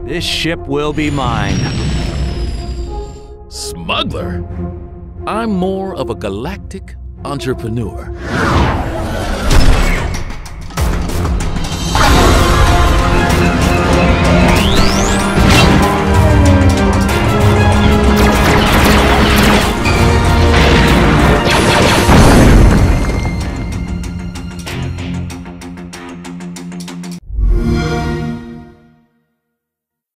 This ship will be mine. Smuggler? I'm more of a galactic entrepreneur.